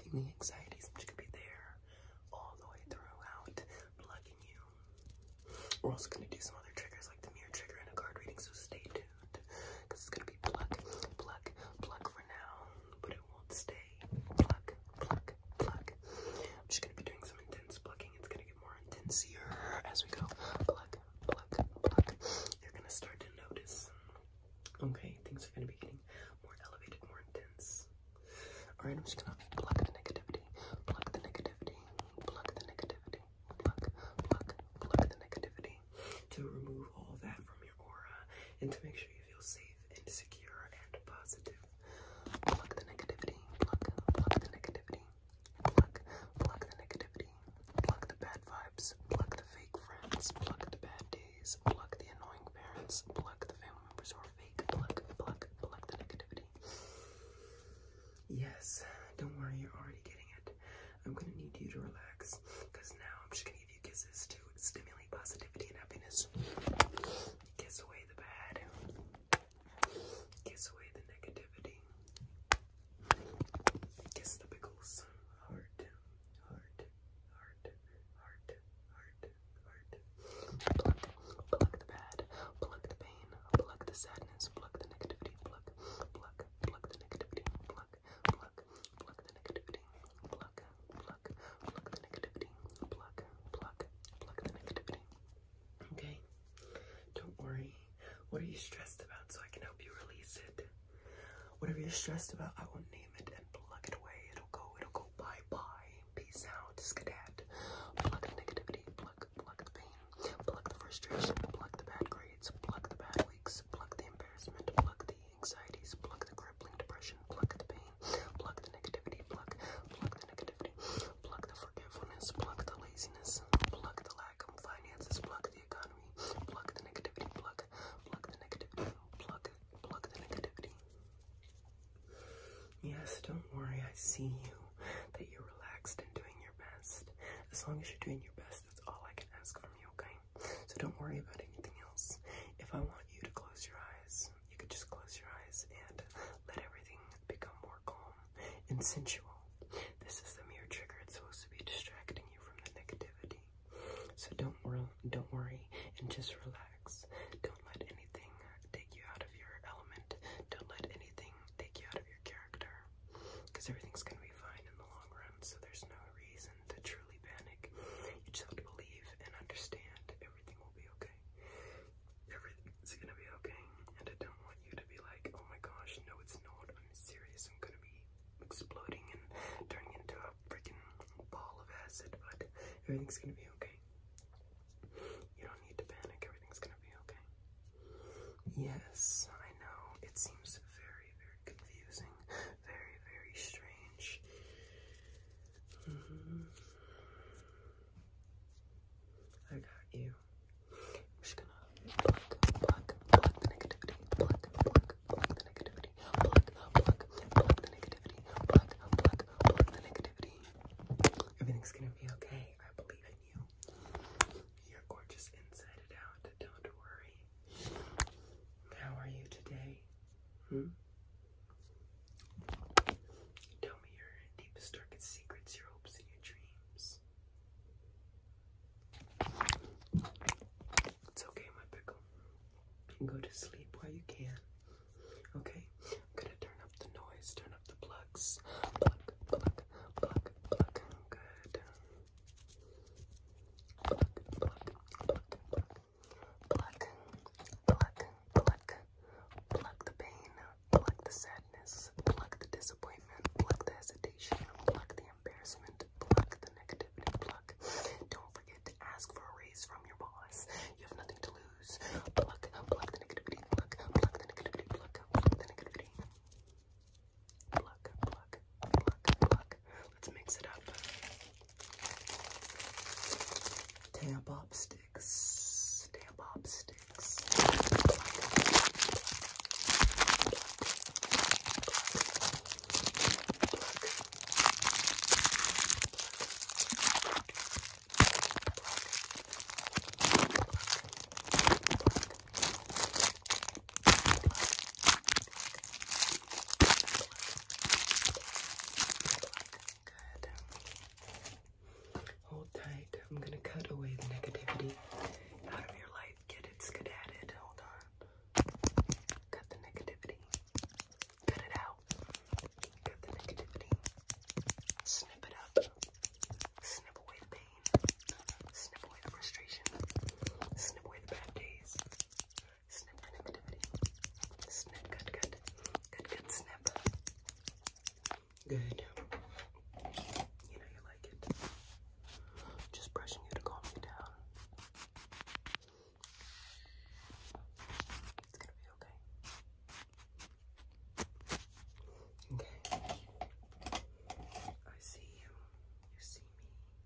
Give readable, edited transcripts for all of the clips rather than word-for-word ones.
plucking the anxieties. I'm just gonna be there all the way throughout, plucking you. We're also gonna do some other triggers like the mirror trigger and a card reading, so stay tuned, because it's gonna be pluck, pluck, pluck for now, but it won't stay. Pluck, pluck, pluck. I'm just gonna be doing some intense plucking. It's gonna get more intense here as we go. Pluck, pluck, pluck. You're gonna start to notice. Okay, things are gonna be getting more elevated, more intense. Alright, I'm just gonna pluck the negativity, pluck the negativity, pluck the negativity, pluck, pluck, pluck the negativity, to remove all that from your aura and to make sure you feel safe and secure and positive. Pluck the negativity, pluck the negativity, pluck the negativity, pluck the bad vibes, pluck the fake friends, pluck the bad days, pluck the annoying parents, pluck the family members who are fake, pluck the negativity. Yes, don't worry, you're already getting it. I'm gonna need you to relax, because now I'm just gonna give you kisses to stimulate positivity and happiness. Kiss away the bad. Kiss away the negativity. Kiss the pickles. Heart, heart, heart, heart, heart, heart. Pluck the bad, pluck the pain, pluck the sadness, pluck the negativity, pluck the negativity, pluck the negativity, pluck the negativity, pluck the negativity. Okay, don't worry. What are you stressed about so I can help you release it? Whatever you're stressed about, I will name it and pluck it away. It'll go bye-bye. Peace out, skedat. Pluck the negativity, pluck the pain, pluck the frustration, pluck the bad grades, pluck the bad weeks, pluck the embarrassment, pluck the anxieties, pluck the crippling depression, pluck the pain, pluck the negativity, pluck the negativity, pluck the forgetfulness, pluck the laziness, pluck the lack of finances, pluck the economy, pluck the negativity, pluck the negativity, pluck the negativity. Yes, don't worry, I see you, that you're relaxed and doing your best. As long as you're doing your best, that's all I can ask from you, okay? So don't worry about anything else. If I want you to close your eyes, you could just close your eyes and let everything become more calm and sensual. This is the mirror trigger. It's supposed to be distracting you from the negativity. So don't worry and just relax. Don't let anything take you out of your element. Don't let anything take you out of your character, because everything's gonna be fine in the long run. So there's no reason to truly panic. You just have to believe and understand everything will be okay. Everything's gonna be okay. And I don't want you to be like, oh my gosh, no it's not, I'm serious, I'm gonna be exploding and turning into a freaking ball of acid. But everything's gonna be okay. You don't need to panic, everything's gonna be okay. Yes, I know, it seems very, very confusing, very, very strange. I got you. I'm just gonna pluck the negativity, pluck the negativity, pluck the negativity, pluck the negativity. Everything's gonna be okay. I believe in you. You're gorgeous inside and out. Don't worry. How are you today? Tell me your deepest, darkest secrets, your hopes, and your dreams. It's okay, my pickle. Go to sleep while you can. Okay? I'm gonna turn up the noise, turn up the plucks. Pluck, pluck, pluck, pluck. Good. Pluck, pluck, pluck, pluck. Pluck, pluck, pluck. Pluck the pain. Pluck Good. You know you like it. Just brushing you to calm you down. It's gonna be okay. Okay. I see you. You see me.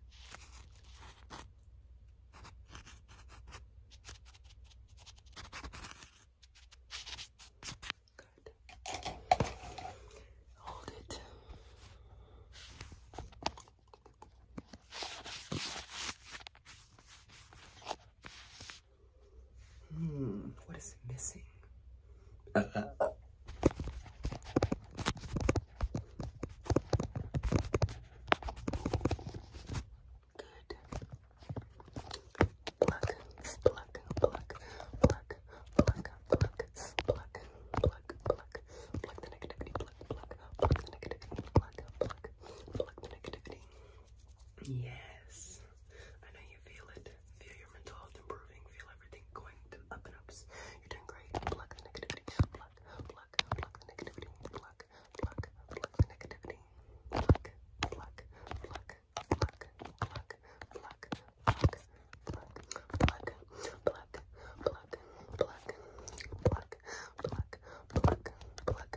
Good. Hold it. What is missing? Good. Pluck, pluck, pluck, pluck, pluck, pluck, pluck, pluck, pluck, pluck the negativity, pluck, pluck, pluck the negativity, pluck, pluck, pluck the negativity. Yes. I know you feel it. Feel your mental health improving. Feel everything going to up and ups. You're doing great. Pluck the negativity. Pluck, pluck, pluck the negativity. Pluck, pluck, pluck the negativity. Pluck, pluck, pluck, pluck, pluck, pluck, pluck, pluck, pluck, pluck, pluck, pluck, pluck, pluck, pluck, pluck.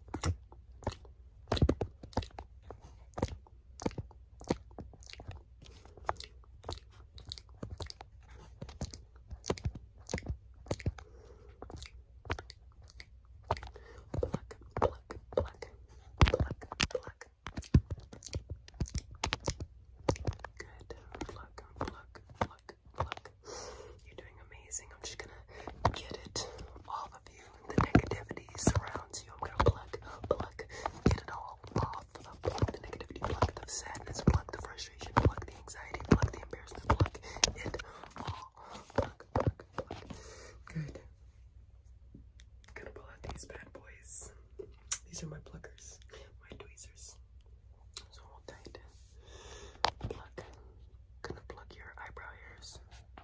Good. Pluck, pluck, pluck, pluck. You're doing amazing. I'm just gonna get it. All of you. The negativity surrounds you. I'm gonna pluck, pluck. Get it all off. Pluck the negativity. Pluck the sadness. Pluck the frustration. Pluck the anxiety. Pluck the embarrassment. Pluck it all. Pluck, pluck, pluck. Good. Gonna pull out these bad boys. These are my pluckers, my tweezers. So hold tight. Pluck. Gonna pluck your eyebrow hairs.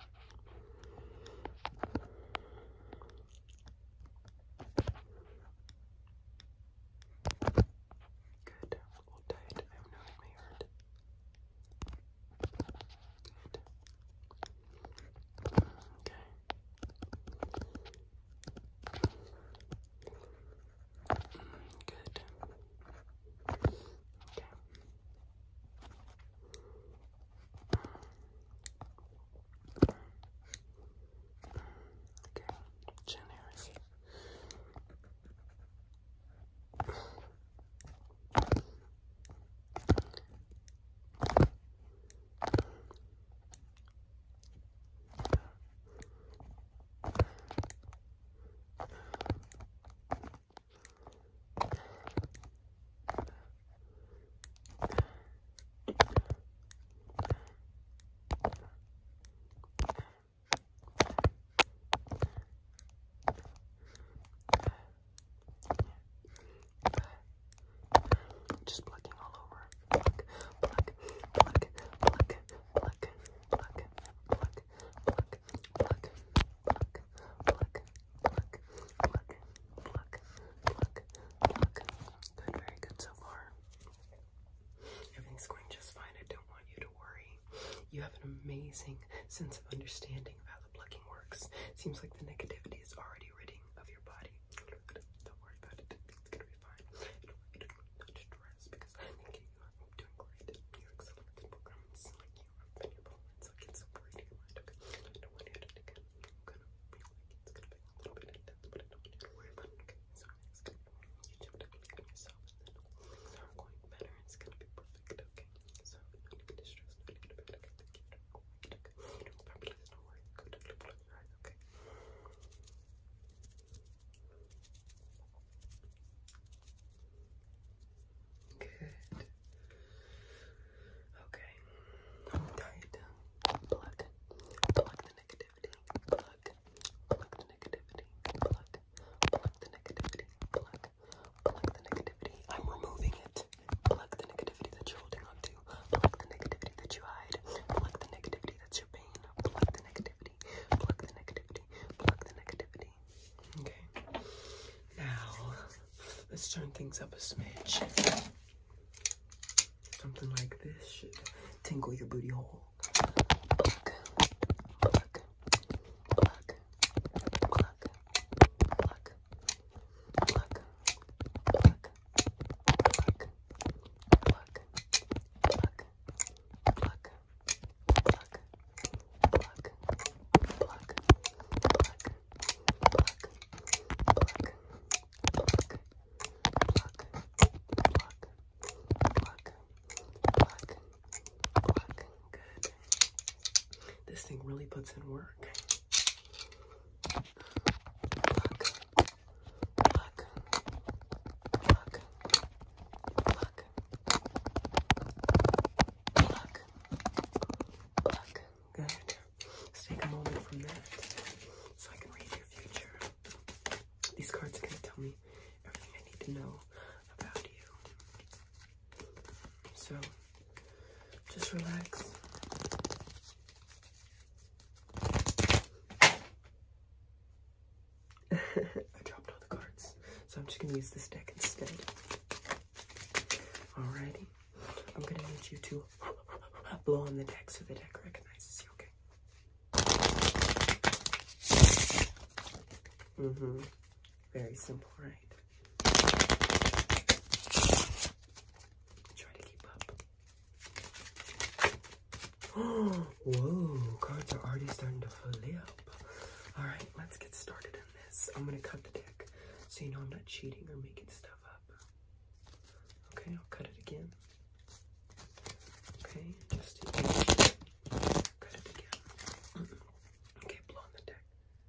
Good. Hold tight. I know it may hurt. Good. Okay. Good. Okay. Okay. Chin hairs. Just plucking all over. Pluck, pluck, pluck, pluck, pluck, pluck, pluck, pluck, pluck, pluck, pluck, pluck, pluck, pluck, pluck, pluck. Good, very good so far. Everything's going just fine. I don't want you to worry. You have an amazing sense of understanding of how the plucking works. Seems like the negativity is already ridding of your body. Don't worry about it. It's gonna be fine. I don't want you to stress because I think you're doing great. You're excellent at this program. It's like you have been your performance. Like it's separating your mind. Okay. I don't want you to think I'm gonna feel like it's gonna be a little bit intense, but I don't want you to worry about it. Okay. So it's gonna be you just have to believe in yourself and then things are going better. It's gonna be perfect. Okay. So no need to be distressed. No need to be okay. You know, probably there's no worry. Go to close your eyes. Okay. Good. Okay. Hold tight. Pluck. Pluck the negativity. Pluck. Pluck the negativity. Pluck. Pluck the negativity. Pluck. Pluck the negativity. I'm removing it. Pluck the negativity that you're holding on to. Pluck the negativity that you hide. Pluck the negativity that's your pain. Pluck the negativity. Pluck the negativity. Pluck the negativity. Okay. Now, let's turn things up a smidge. something like this should tingle your booty hole. Pluck, pluck, pluck, pluck, pluck, pluck, pluck, pluck, pluck, pluck, pluck, pluck, pluck, pluck, pluck, this thing really puts in work. Pluck, pluck, pluck, pluck, pluck, pluck. Good. Let's take a moment from that so I can read your future. These cards are going to tell me everything I need to know about you. So, just relax. I dropped all the cards, so I'm just going to use this deck instead. Alrighty. I'm going to need you to blow on the deck so the deck recognizes you, okay? Very simple, right? Try to keep up. Whoa, cards are already starting to flip. Alright, let's get started on this. I'm gonna cut the deck so you know I'm not cheating or making stuff up. Okay, I'll cut it again. Okay, just cut it again. Okay, blow on the deck.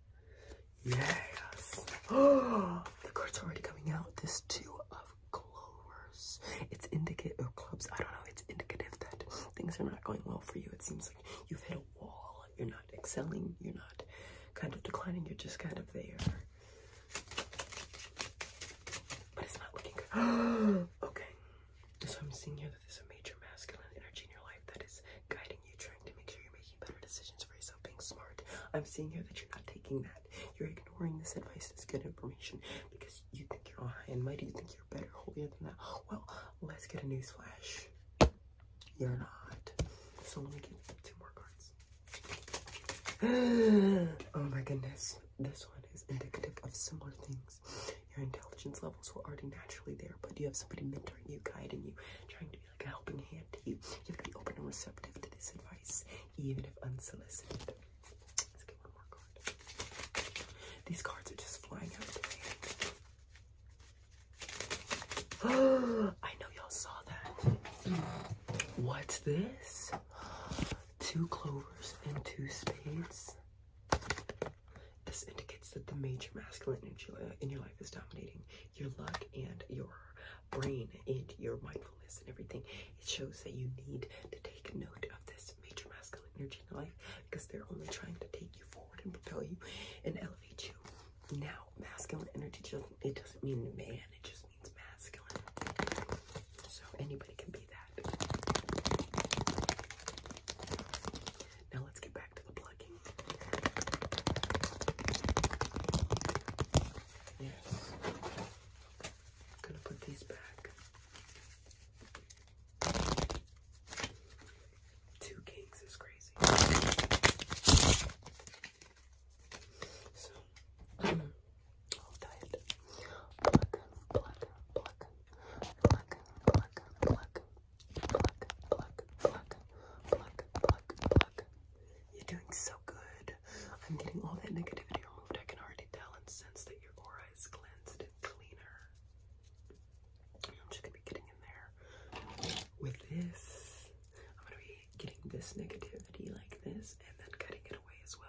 Yes! Oh, the cards are already coming out. This 2 of clovers. It's indicative of clubs. I don't know. It's indicative that things are not going well for you. It seems like you've hit a wall. You're not excelling. You're not kind of declining. You're just kind of there. But it's not looking good. Okay. So I'm seeing here that there's a major masculine energy in your life that is guiding you, trying to make sure you're making better decisions for yourself, being smart. I'm seeing here that you're not taking that. You're ignoring this advice, this good information, because you think you're all high and mighty. You think you're better, holier than that. Well, let's get a news flash. You're not. So let me give you 2 more cards. Oh my goodness. This one is indicative of similar things. Your intelligence levels were already naturally there, but you have somebody mentoring you, guiding you, trying to be like a helping hand to you. You have to be open and receptive to this advice, even if unsolicited. Let's get 1 more card. These cards are just flying out today. I know y'all saw that. What's this? 2 clovers and 2 spades. This indicates that the major masculine energy in your life is dominating your luck and your brain and your mindfulness and everything. It shows that you need to take note of this major masculine energy in your life because they're only trying to take you forward and propel you and elevate you. Now, masculine energy, it doesn't mean man, it just means masculine. So anybody can be that. Now let's get back to the plucking. Yes. I'm gonna put these back. 2 kings is crazy. So, hold tight. Pluck, pluck, pluck, pluck, pluck, pluck, pluck, pluck, pluck, pluck, pluck, pluck. You're doing so good. I'm getting all that negativity removed. I can already tell and sense that your aura is cleansed and cleaner. I'm just gonna be getting in there with this. I'm gonna be getting this negativity like this and then cutting it away as well.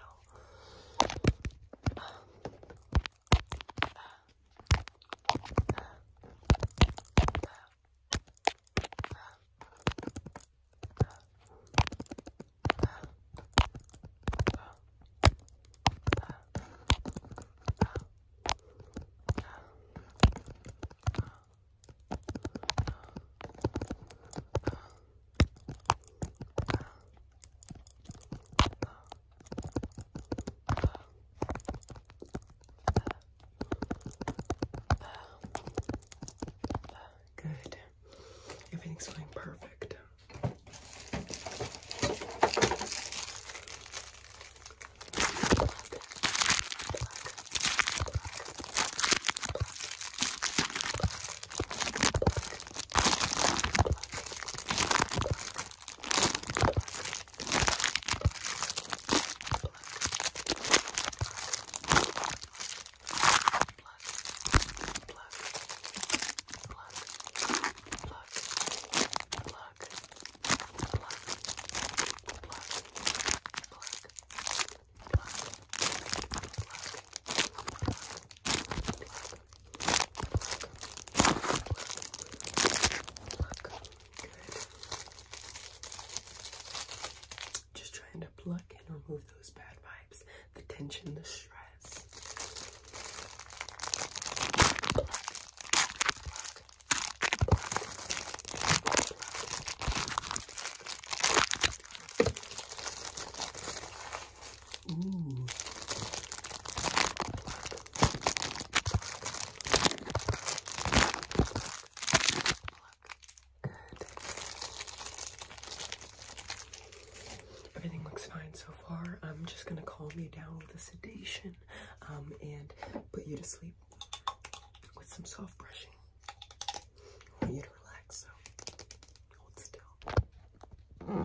you to sleep with some soft brushing. I want you to relax, so hold still.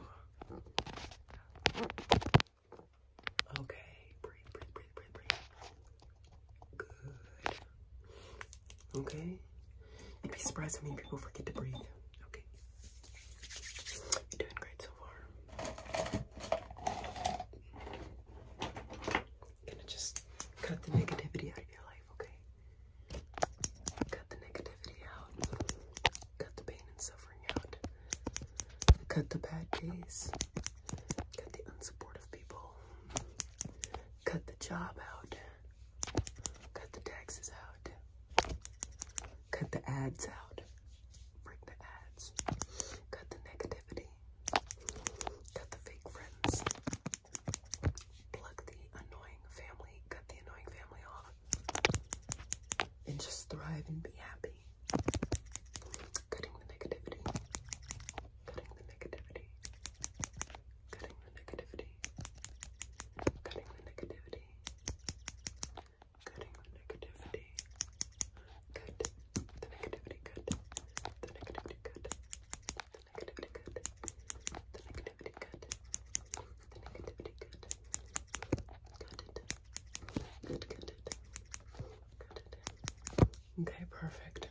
Okay, breathe, breathe, breathe, breathe, breathe. Good. Okay. You'd be surprised how many people forget to breathe. Okay. You're doing great so far. Gonna just cut the negativity out of your life, okay? Cut the negativity out. Cut the pain and suffering out. Cut the bad days. Cut the unsupportive people. Cut the job out. Cut the taxes out. Cut the ads out. Break the ads. Cut the negativity. Cut the fake friends. Pluck the annoying family. Cut the annoying family off. And just thrive and be happy. Cutting the negativity. Cutting the negativity. Cutting the negativity. Cutting the negativity. Cutting the negativity. Cut the negativity. Cut the negativity. Cut the negativity. Cut the negativity. Cut the negativity. Cut. Cut it. Good. Cut it. Cut it. Okay, perfect.